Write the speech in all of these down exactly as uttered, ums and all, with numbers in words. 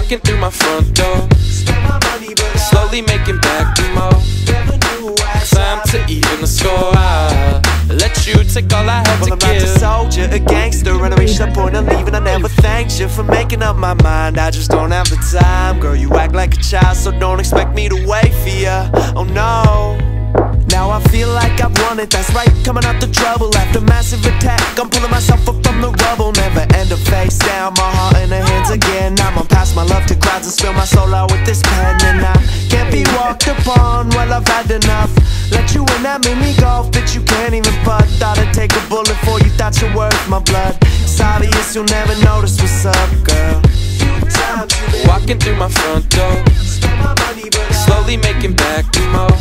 Walking through my front door, slowly making back the more. Time to even the score. I let you take all I had well, to I'm give. not a soldier, a gangster, and I reached the point of leaving. I never thanked you for making up my mind. I just don't have the time. Girl, you act like a child, so don't expect me to wait for you. Oh no. Now I feel like I've won it, that's right, coming out the trouble after massive attack. I'm pulling myself up from the rubble, never end up face down, my heart in the hands again. I'm gonna pass my love to crowds and spill my soul out with this pen. And I can't be walked upon, well I've had enough. Let you in that mini golf, bitch you can't even putt. Thought I'd take a bullet for you, thought you're worth my blood. It's obvious you'll never notice what's up, girl. Walking through my front door, slowly making back the more.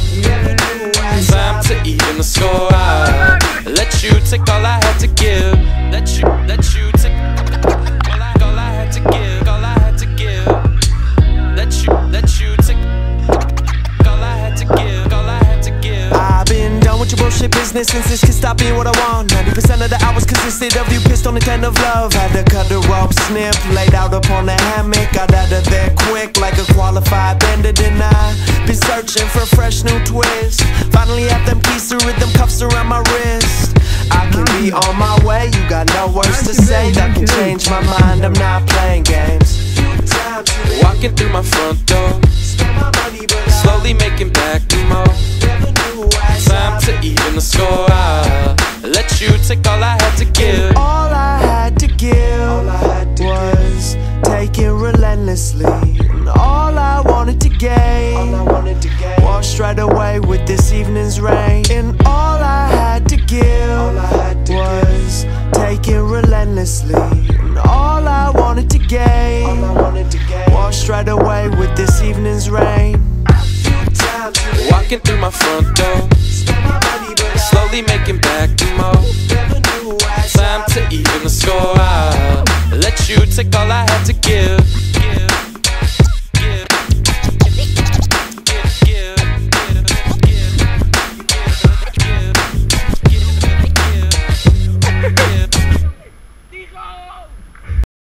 Time to even the score. I let you take all I had to give. Let you, let you take all I, all I had to give. All I had to give. Let you, let you take all I had to give. All I had to give. I've been done with your bullshit business since this can stop being what I want. Ninety percent of the hours consisted of you pissed on the tent of love. Had to cut the rope, snip, laid out upon the hammock. Got out of there quick like a qualified bender. Then I been searching for a fresh new twist. Finally have them keys to rhythm cuffs around my wrist. I can be on my way, you got no words to say that can change my mind. I'm not playing games. Walking through my front door, slowly making back the more. Time to even the score. I let you take all I had to give. All I had to give was take it relentlessly. And all I wanted to gain washed right away with this evening's rain. And all I had to give was take it relentlessly. And all I wanted to gain washed right away with this evening's rain. Walking through my front door, slowly making back the more. Time to even the score. I let you take all I had to give.